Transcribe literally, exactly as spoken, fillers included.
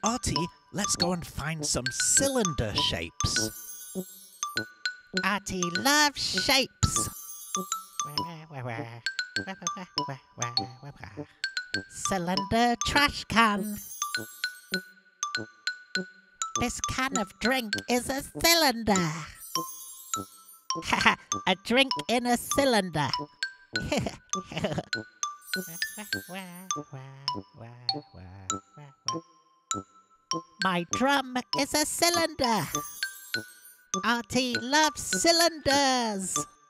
Artie, let's go and find some cylinder shapes. Artie loves shapes. Cylinder trash can. This can of drink is a cylinder. A drink in a cylinder. My drum is a cylinder. Artie loves cylinders.